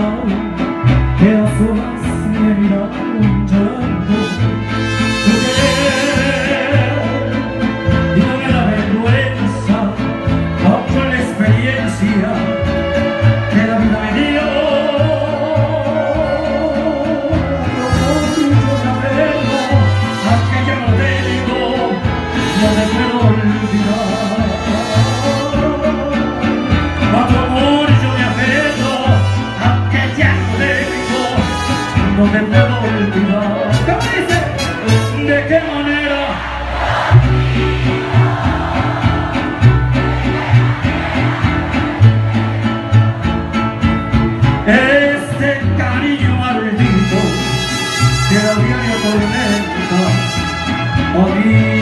que a solas me miraron llorando. Y no me da vergüenza, con la experiencia que la vida me dio. Lo mucho de verlo, aunque ya no tengo, no me puedo olvidar. Cuando mucho me aferro, aunque ya no tengo, no me puedo olvidar. ¿Cómo dice? ¿De qué manera? Este cariño maldito que a diario tormenta a mí.